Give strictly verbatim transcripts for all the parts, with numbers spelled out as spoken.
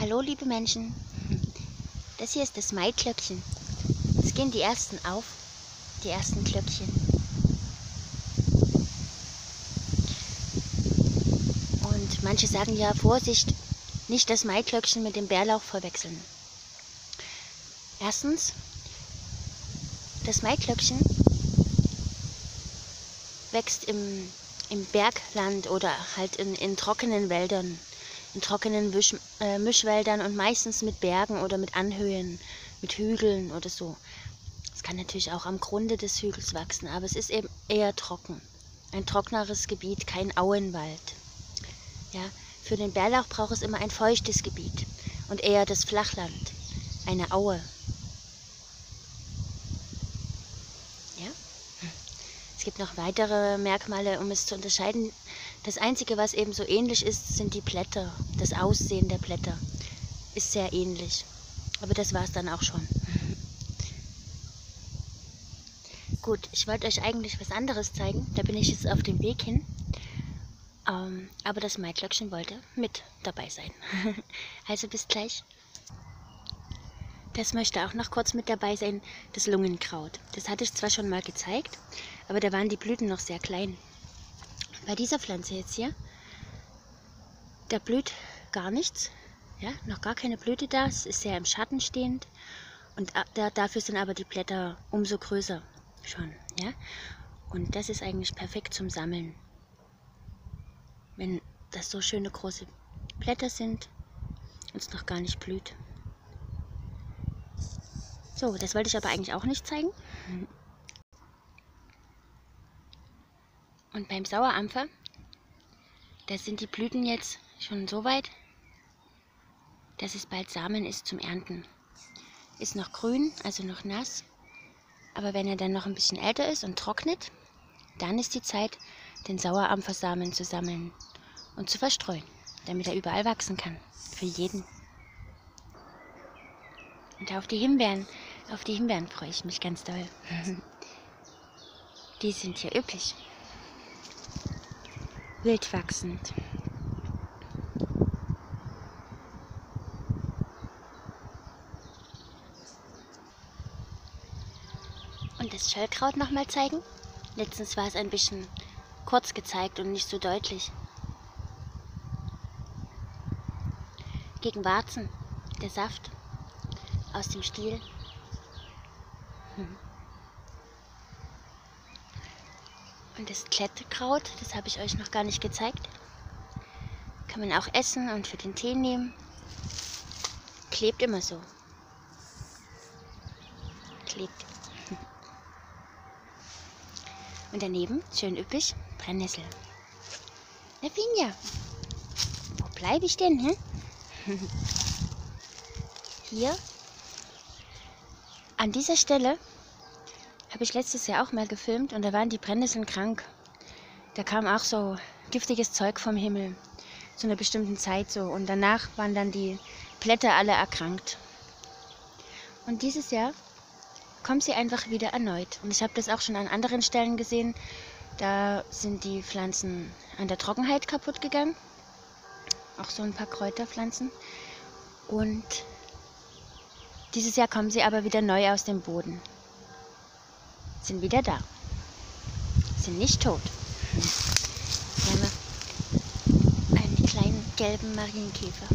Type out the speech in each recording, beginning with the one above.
Hallo liebe Menschen, das hier ist das Maiglöckchen. Jetzt gehen die ersten auf, die ersten Glöckchen. Und manche sagen ja, Vorsicht, nicht das Maiglöckchen mit dem Bärlauch verwechseln. Erstens, das Maiglöckchen wächst im, im Bergland oder halt in, in trockenen Wäldern. in trockenen Wisch, äh, Mischwäldern und meistens mit Bergen oder mit Anhöhen, mit Hügeln oder so. Es kann natürlich auch am Grunde des Hügels wachsen, aber es ist eben eher trocken. Ein trockeneres Gebiet, kein Auenwald. Ja, für den Bärlauch braucht es immer ein feuchtes Gebiet und eher das Flachland, eine Aue. Ja? Es gibt noch weitere Merkmale, um es zu unterscheiden. Das Einzige, was eben so ähnlich ist, sind die Blätter. Das Aussehen der Blätter ist sehr ähnlich. Aber das war es dann auch schon. Gut, ich wollte euch eigentlich was anderes zeigen. Da bin ich jetzt auf dem Weg hin. Ähm, aber das Maiglöckchen wollte mit dabei sein. Also bis gleich. Das möchte auch noch kurz mit dabei sein, das Lungenkraut. Das hatte ich zwar schon mal gezeigt, aber da waren die Blüten noch sehr klein. Bei dieser Pflanze jetzt hier, da blüht gar nichts, ja, noch gar keine Blüte da, es ist sehr im Schatten stehend und da, dafür sind aber die Blätter umso größer schon, ja. Und das ist eigentlich perfekt zum Sammeln, wenn das so schöne große Blätter sind und es noch gar nicht blüht. So, das wollte ich aber eigentlich auch nicht zeigen. Und beim Sauerampfer, da sind die Blüten jetzt schon so weit, dass es bald Samen ist zum Ernten. Ist noch grün, also noch nass, aber wenn er dann noch ein bisschen älter ist und trocknet, dann ist die Zeit, den Sauerampfersamen zu sammeln und zu verstreuen, damit er überall wachsen kann, für jeden. Und auf die Himbeeren, auf die Himbeeren freue ich mich ganz doll. Die sind hier üppig. Wild wachsend. Und das Schöllkraut nochmal zeigen. Letztens war es ein bisschen kurz gezeigt und nicht so deutlich. Gegen Warzen, der Saft aus dem Stiel. Und das Klettekraut, das habe ich euch noch gar nicht gezeigt. Kann man auch essen und für den Tee nehmen. Klebt immer so. Klebt. Und daneben, schön üppig, Brennnessel. Na Finja, wo bleibe ich denn? Hm? Hier, an dieser Stelle, habe ich letztes Jahr auch mal gefilmt und da waren die Brennnesseln krank. Da kam auch so giftiges Zeug vom Himmel, zu einer bestimmten Zeit so. Und danach waren dann die Blätter alle erkrankt. Und dieses Jahr kommen sie einfach wieder erneut. Und ich habe das auch schon an anderen Stellen gesehen. Da sind die Pflanzen an der Trockenheit kaputt gegangen. Auch so ein paar Kräuterpflanzen. Und dieses Jahr kommen sie aber wieder neu aus dem Boden. Sind wieder da. Sind nicht tot. Hier haben wir einen kleinen gelben Marienkäfer.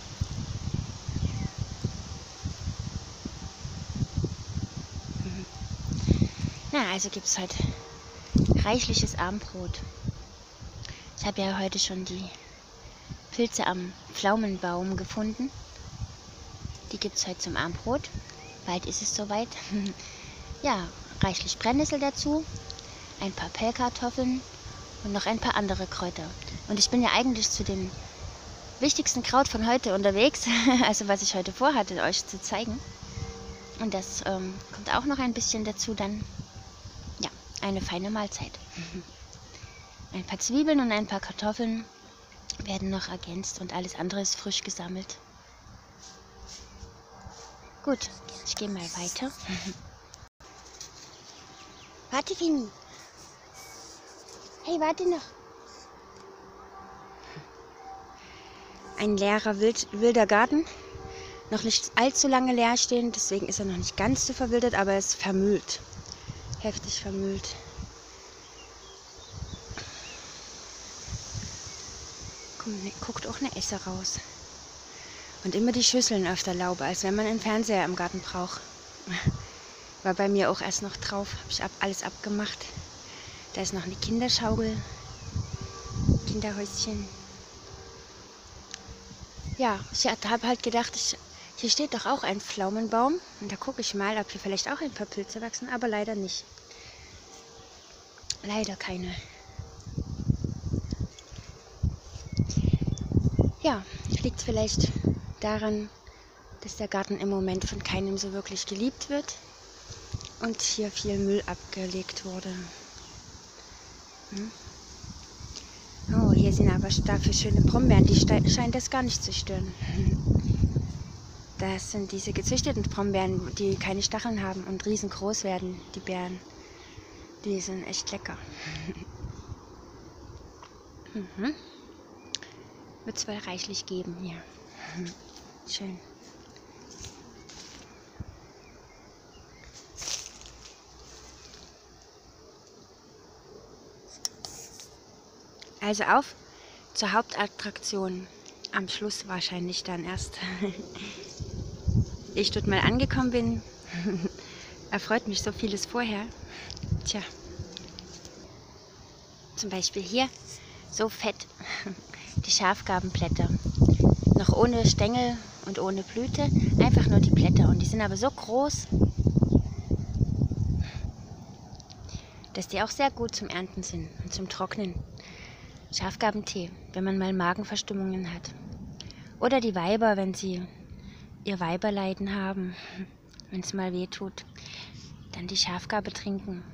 Na, also gibt es heute reichliches Abendbrot. Ich habe ja heute schon die Pilze am Pflaumenbaum gefunden. Die gibt es heute zum Abendbrot. Bald ist es soweit. Ja, reichlich Brennnessel dazu, ein paar Pellkartoffeln und noch ein paar andere Kräuter. Und ich bin ja eigentlich zu dem wichtigsten Kraut von heute unterwegs, also was ich heute vorhatte, euch zu zeigen. Und das ähm, kommt auch noch ein bisschen dazu dann. Ja, eine feine Mahlzeit. Ein paar Zwiebeln und ein paar Kartoffeln werden noch ergänzt und alles andere ist frisch gesammelt. Gut, ich gehe mal weiter. Warte, Fini. Hey, warte noch. Ein leerer Wild, wilder Garten. noch nicht allzu lange leer stehen, deswegen ist er noch nicht ganz so verwildert, aber er ist vermüllt. Heftig vermüllt. Guckt auch eine Esse raus. Und immer die Schüsseln auf der Laube, als wenn man einen Fernseher im Garten braucht. War bei mir auch erst noch drauf, habe ich ab, alles abgemacht. Da ist noch eine Kinderschaukel, Kinderhäuschen. Ja, ich habe halt gedacht, ich, hier steht doch auch ein Pflaumenbaum. Und da gucke ich mal, ob hier vielleicht auch ein paar Pilze wachsen, aber leider nicht. Leider keine. Ja, liegt vielleicht daran, dass der Garten im Moment von keinem so wirklich geliebt wird und hier viel Müll abgelegt wurde. Hm? Oh, hier sind aber dafür schöne Brombeeren, die scheint das gar nicht zu stören. Das sind diese gezüchteten Brombeeren, die keine Stacheln haben und riesengroß werden, die Beeren. Die sind echt lecker. Mhm. Wird es wohl reichlich geben hier. Schön. Also auf zur Hauptattraktion. Am Schluss wahrscheinlich dann erst. Ich dort mal angekommen bin, erfreut mich so vieles vorher. Tja. Zum Beispiel hier, so fett, die Schafgarbenblätter. Noch ohne Stängel und ohne Blüte, einfach nur die Blätter. Und die sind aber so groß, dass die auch sehr gut zum Ernten sind und zum Trocknen. Schafgarbentee, wenn man mal Magenverstimmungen hat. Oder die Weiber, wenn sie ihr Weiberleiden haben, wenn es mal weh tut, dann die Schafgarbe trinken.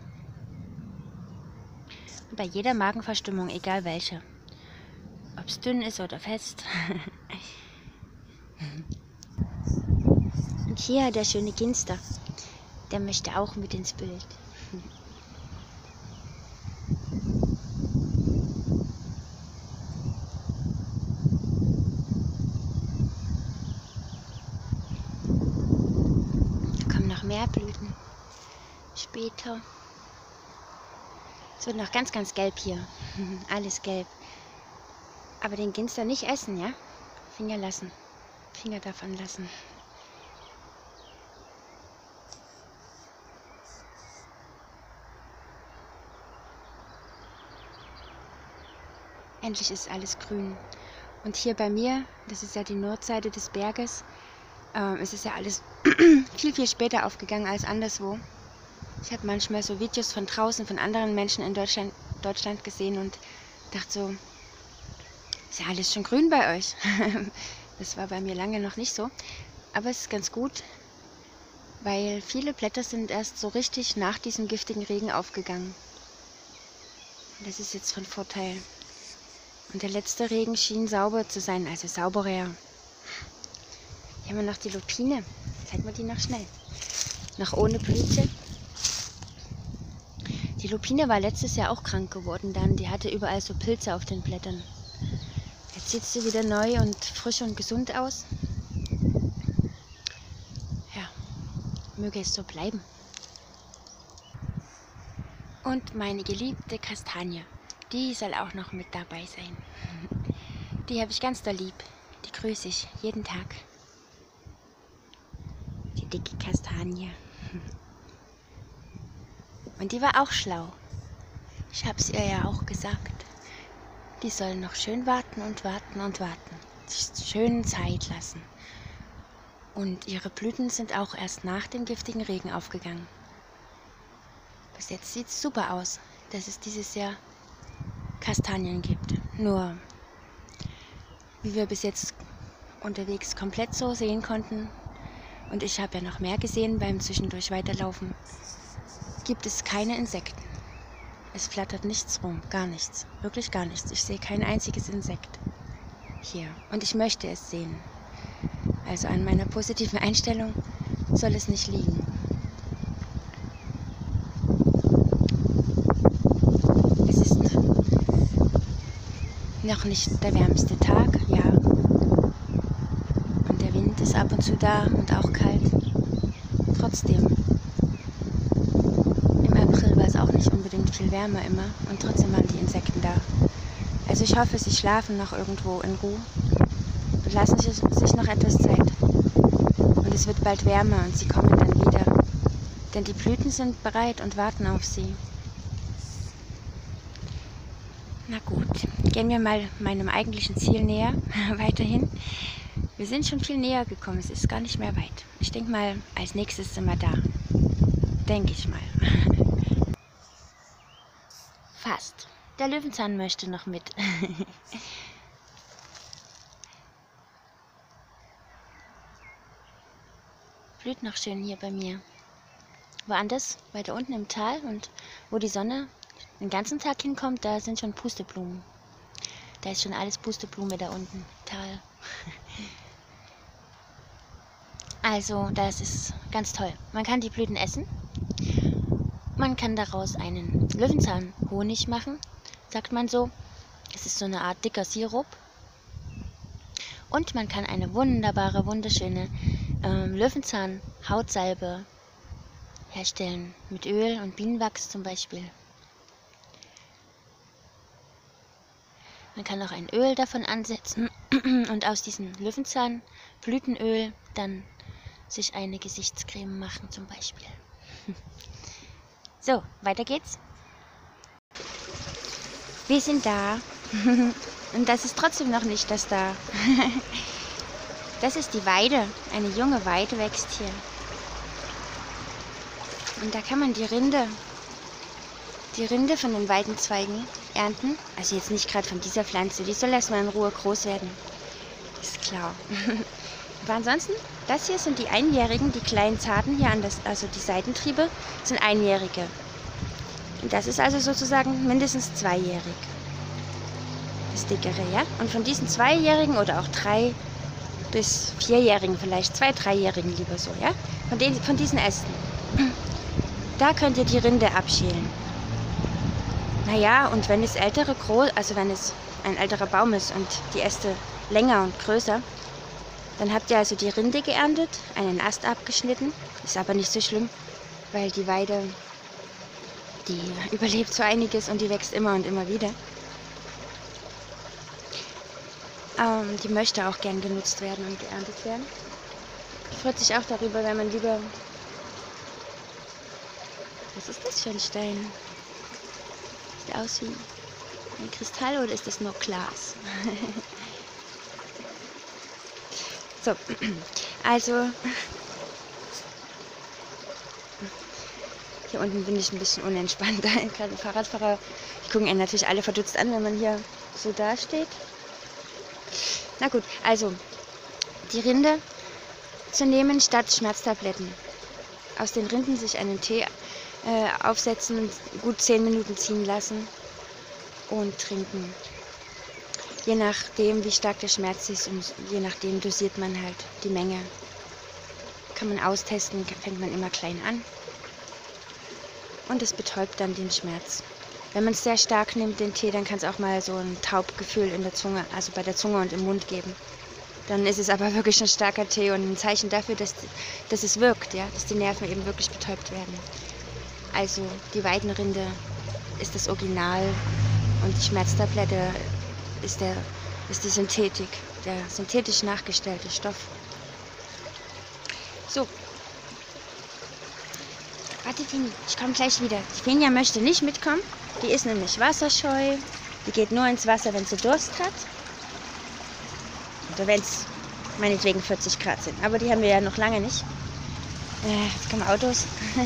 Und bei jeder Magenverstimmung, egal welche. Ob es dünn ist oder fest. Und hier der schöne Ginster. Der möchte auch mit ins Bild. Da kommen noch mehr Blüten. Später. Es wird noch ganz, ganz gelb hier. Alles gelb. Aber den Ginster nicht essen, ja? Finger lassen. Finger davon lassen. Endlich ist alles grün. Und hier bei mir, das ist ja die Nordseite des Berges, äh, es ist ja alles viel, viel später aufgegangen als anderswo. Ich habe manchmal so Videos von draußen, von anderen Menschen in Deutschland, Deutschland gesehen und dachte so, ist ja alles schon grün bei euch. Das war bei mir lange noch nicht so. Aber es ist ganz gut, weil viele Blätter sind erst so richtig nach diesem giftigen Regen aufgegangen. Und das ist jetzt von Vorteil. Und der letzte Regen schien sauber zu sein, also sauberer. Hier haben wir noch die Lupine. Zeig mal die noch schnell. Noch ohne Blüte. Die Lupine war letztes Jahr auch krank geworden dann. Die hatte überall so Pilze auf den Blättern. Jetzt sieht sie wieder neu und frisch und gesund aus. Ja, möge es so bleiben. Und meine geliebte Kastanie, die soll auch noch mit dabei sein. Die habe ich ganz doll lieb. Die grüße ich jeden Tag. Die dicke Kastanie. Und die war auch schlau. Ich habe es ihr ja auch gesagt. Die soll noch schön warten und warten und warten. Sich schön Zeit lassen. Und ihre Blüten sind auch erst nach dem giftigen Regen aufgegangen. Bis jetzt sieht es super aus, dass es dieses Jahr Kastanien gibt. Nur, wie wir bis jetzt unterwegs komplett so sehen konnten, und ich habe ja noch mehr gesehen beim zwischendurch weiterlaufen, gibt es keine Insekten. Es flattert nichts rum, gar nichts, wirklich gar nichts. Ich sehe kein einziges Insekt hier und ich möchte es sehen. Also an meiner positiven Einstellung soll es nicht liegen. Es ist noch nicht der wärmste Tag, ja. Und der Wind Wind ist ab und zu da und auch kalt. Trotzdem. Im April war es auch nicht unbedingt viel wärmer immer und trotzdem waren die Insekten da. Also ich hoffe, sie schlafen noch irgendwo in Ruhe und lassen sich, sich noch etwas Zeit. Und es wird bald wärmer und sie kommen dann wieder. Denn die Blüten sind bereit und warten auf sie. Na gut, gehen wir mal meinem eigentlichen Ziel näher, weiterhin. Wir sind schon viel näher gekommen, es ist gar nicht mehr weit. Ich denke mal, als nächstes sind wir da. Denke ich mal. Fast. Der Löwenzahn möchte noch mit. Blüht noch schön hier bei mir. Woanders, weiter unten im Tal und wo die Sonne den ganzen Tag hinkommt, da sind schon Pusteblumen. Da ist schon alles Pusteblume da unten im Tal. Also, das ist ganz toll. Man kann die Blüten essen. Man kann daraus einen Löwenzahnhonig machen, sagt man so. Es ist so eine Art dicker Sirup. Und man kann eine wunderbare, wunderschöne ähm, Löwenzahn-Hautsalbe herstellen. Mit Öl und Bienenwachs zum Beispiel. Man kann auch ein Öl davon ansetzen und aus diesem Löwenzahnblütenöl dann sich eine Gesichtscreme machen zum Beispiel. So, weiter geht's. Wir sind da. Und das ist trotzdem noch nicht das da. Das ist die Weide. Eine junge Weide wächst hier. Und da kann man die Rinde, die Rinde von den Weidenzweigen ernten. Also jetzt nicht gerade von dieser Pflanze. Die soll erstmal in Ruhe groß werden. Ist klar. Aber ansonsten, das hier sind die Einjährigen, die kleinen Zarten hier an das, also die Seitentriebe, sind Einjährige. Und das ist also sozusagen mindestens zweijährig. Das dickere, ja? Und von diesen Zweijährigen oder auch drei bis Vierjährigen vielleicht, zwei, Dreijährigen lieber so, ja? Von, den, von diesen Ästen. Da könnt ihr die Rinde abschälen. Naja, und wenn es ältere groß, also wenn es ein älterer Baum ist und die Äste länger und größer, dann habt ihr also die Rinde geerntet, einen Ast abgeschnitten. Ist aber nicht so schlimm, weil die Weide, die überlebt so einiges und die wächst immer und immer wieder. Ähm, die möchte auch gern genutzt werden und geerntet werden. Freut sich auch darüber, wenn man lieber... Was ist das für ein Stein? Sieht aus wie ein Kristall oder ist das nur Glas? So, also hier unten bin ich ein bisschen unentspannt. Gerade Fahrradfahrer, die gucken einen natürlich alle verdutzt an, wenn man hier so dasteht. Na gut, also die Rinde zu nehmen statt Schmerztabletten. Aus den Rinden sich einen Tee äh, aufsetzen und gut zehn Minuten ziehen lassen und trinken. Je nachdem, wie stark der Schmerz ist und je nachdem dosiert man halt die Menge. Kann man austesten, fängt man immer klein an. Und es betäubt dann den Schmerz. Wenn man es sehr stark nimmt, den Tee, dann kann es auch mal so ein Taubgefühl in der Zunge, also bei der Zunge und im Mund geben. Dann ist es aber wirklich ein starker Tee und ein Zeichen dafür, dass, dass es wirkt, ja, dass die Nerven eben wirklich betäubt werden. Also die Weidenrinde ist das Original und die Schmerztablette ist, der, ist die Synthetik, der synthetisch nachgestellte Stoff. So. Warte, Fini, ich komme gleich wieder. Die Finja möchte nicht mitkommen. Die ist nämlich wasserscheu. Die geht nur ins Wasser, wenn sie Durst hat. Oder wenn es meinetwegen vierzig Grad sind. Aber die haben wir ja noch lange nicht. Äh, jetzt kommen Autos.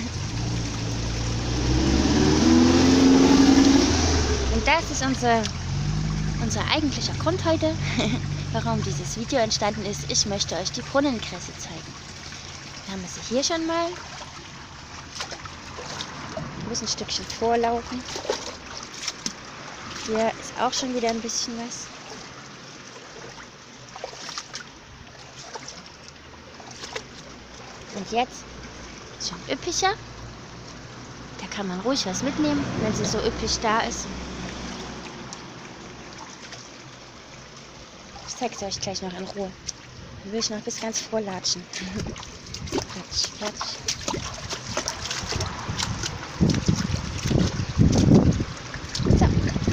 Und das ist unser, unser eigentlicher Grund heute, warum dieses Video entstanden ist. Ich möchte euch die Brunnenkresse zeigen. Wir haben sie hier schon mal. Ich muss ein Stückchen vorlaufen. Hier ist auch schon wieder ein bisschen was. Und jetzt ist schon üppiger. Da kann man ruhig was mitnehmen, wenn sie so üppig da ist. Ich zeige es euch gleich noch in Ruhe. Dann will ich noch bis ganz vorlatschen. Fertig, fertig. So.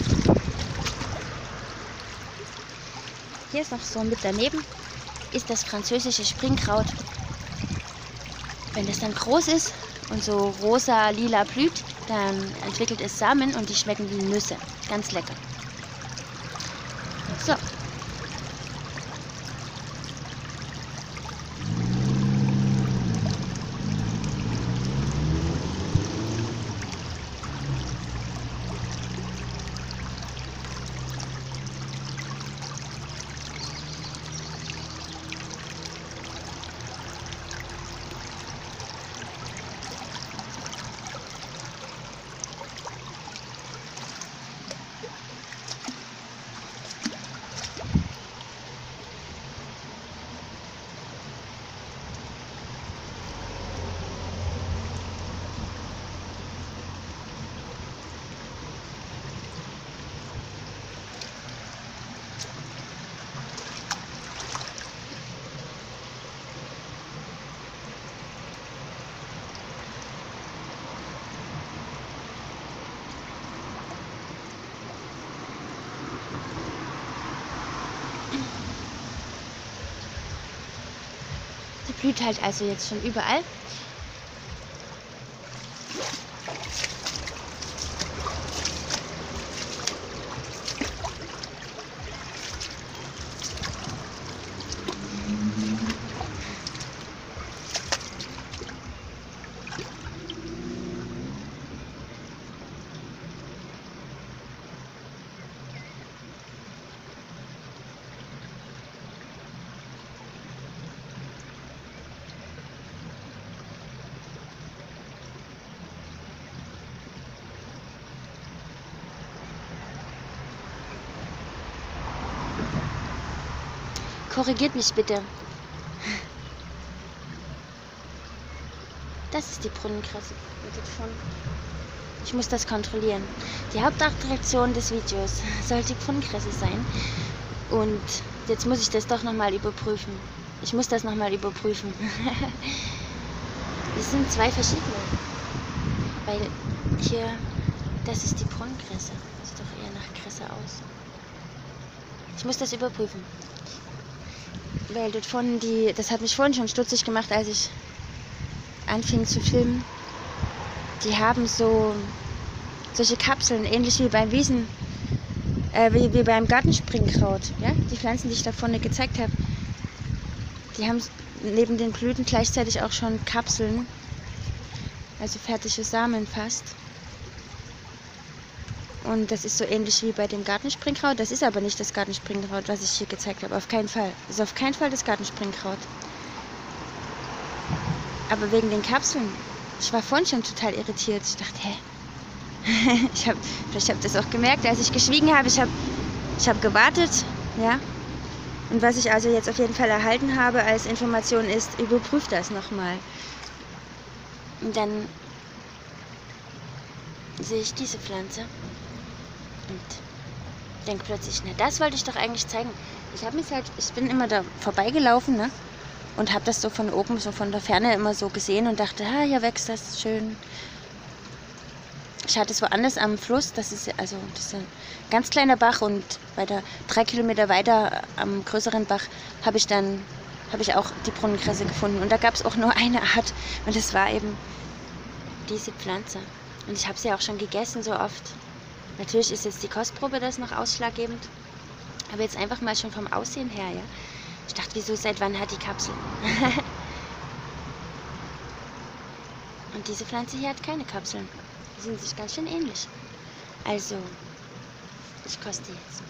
Hier ist noch so mit daneben, ist das französische Springkraut. Wenn das dann groß ist und so rosa, lila blüht, dann entwickelt es Samen und die schmecken wie Nüsse. Ganz lecker. So. Die blüht halt also jetzt schon überall. Korrigiert mich bitte. Das ist die Brunnenkresse. Ich muss das kontrollieren. Die Hauptattraktion des Videos soll die Brunnenkresse sein. Und jetzt muss ich das doch nochmal überprüfen. Ich muss das nochmal überprüfen. Es sind zwei verschiedene. Weil hier, das ist die Brunnenkresse. Sieht doch eher nach Kresse aus. Ich muss das überprüfen. Weil dort vorne die, das hat mich vorhin schon stutzig gemacht, als ich anfing zu filmen. Die haben so solche Kapseln, ähnlich wie beim Wiesen, äh, wie, wie beim Gartenspringkraut. Ja? Die Pflanzen, die ich da vorne gezeigt habe, die haben neben den Blüten gleichzeitig auch schon Kapseln, also fertige Samen fast. Und das ist so ähnlich wie bei dem Gartenspringkraut. Das ist aber nicht das Gartenspringkraut, was ich hier gezeigt habe. Auf keinen Fall. Das ist auf keinen Fall das Gartenspringkraut. Aber wegen den Kapseln. Ich war vorhin schon total irritiert. Ich dachte, hä? ich hab, vielleicht habt ihr das auch gemerkt, als ich geschwiegen habe. Ich habe ich hab gewartet. Ja. Und was ich also jetzt auf jeden Fall erhalten habe als Information ist, überprüft das nochmal. Und dann sehe ich diese Pflanze. Und denke plötzlich, na, das wollte ich doch eigentlich zeigen. Ich habe mich halt, ich bin immer da vorbeigelaufen, ne? Und habe das so von oben, so von der Ferne immer so gesehen und dachte, ah, hier wächst das schön. Ich hatte es woanders am Fluss, das ist also das ist ein ganz kleiner Bach und weiter drei Kilometer weiter am größeren Bach habe ich dann habe ich auch die Brunnenkresse gefunden und da gab es auch nur eine Art und das war eben diese Pflanze. Und ich habe sie auch schon gegessen so oft. Natürlich ist jetzt die Kostprobe das noch ausschlaggebend, aber jetzt einfach mal schon vom Aussehen her, ja. Ich dachte, wieso, seit wann hat die Kapsel? Und diese Pflanze hier hat keine Kapseln. Die sind sich ganz schön ähnlich. Also, ich koste jetzt.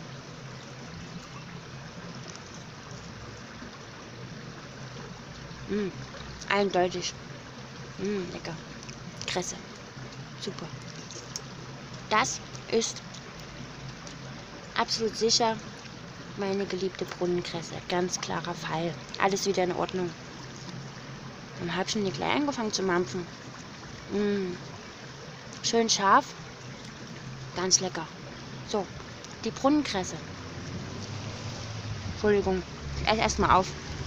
Mmh, eindeutig. Mmh, lecker. Kresse. Super. Das ist absolut sicher meine geliebte Brunnenkresse. Ganz klarer Fall. Alles wieder in Ordnung. Dann habe ich schon gleich angefangen zu mampfen. Mmh. Schön scharf. Ganz lecker. So, die Brunnenkresse. Entschuldigung, ich esse erstmal auf.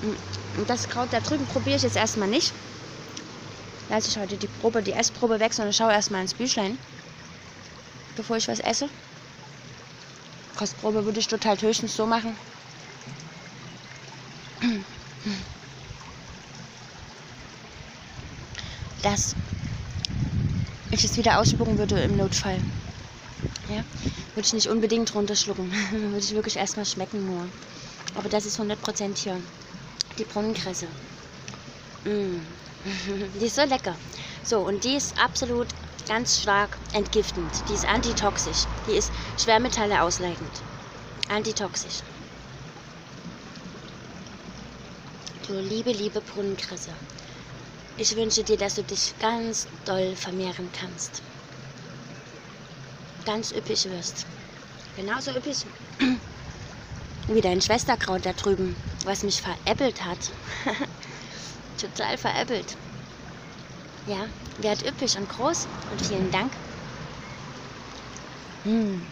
Und das Kraut da drüben probiere ich jetzt erstmal nicht. Lasse ich heute die Probe, die Essprobe weg, sondern schaue erstmal ins Büchlein, bevor ich was esse. Kostprobe würde ich total höchstens so machen. Dass ich es wieder ausspucken würde im Notfall. Ja? Würde ich nicht unbedingt runterschlucken. Würde ich wirklich erstmal schmecken nur. Aber das ist hundert Prozent hier. Die Brunnenkresse. Mm. Die ist so lecker. So, und die ist absolut ganz stark entgiftend. Die ist antitoxisch. Die ist Schwermetalle ausleitend. Antitoxisch. Du liebe, liebe Brunnenkresse. Ich wünsche dir, dass du dich ganz doll vermehren kannst. Ganz üppig wirst. Genauso üppig wie dein Schwesterkraut da drüben, was mich veräppelt hat. Total veräppelt. Ja, werd üppig und groß und vielen Dank. Hm.